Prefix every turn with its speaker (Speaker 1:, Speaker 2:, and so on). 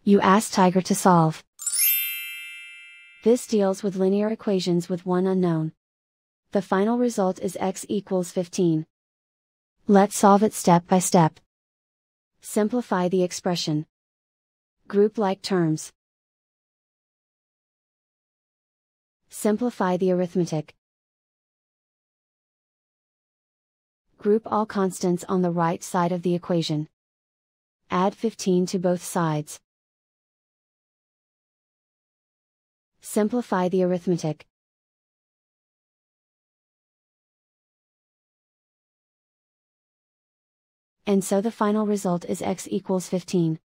Speaker 1: You ask Tiger to solve. This deals with linear equations with one unknown. The final result is x equals 15. Let's solve it step by step. Simplify the expression. Group like terms. Simplify the arithmetic. Group all constants on the right side of the equation. Add 15 to both sides. Simplify the arithmetic. And so the final result is x equals 15.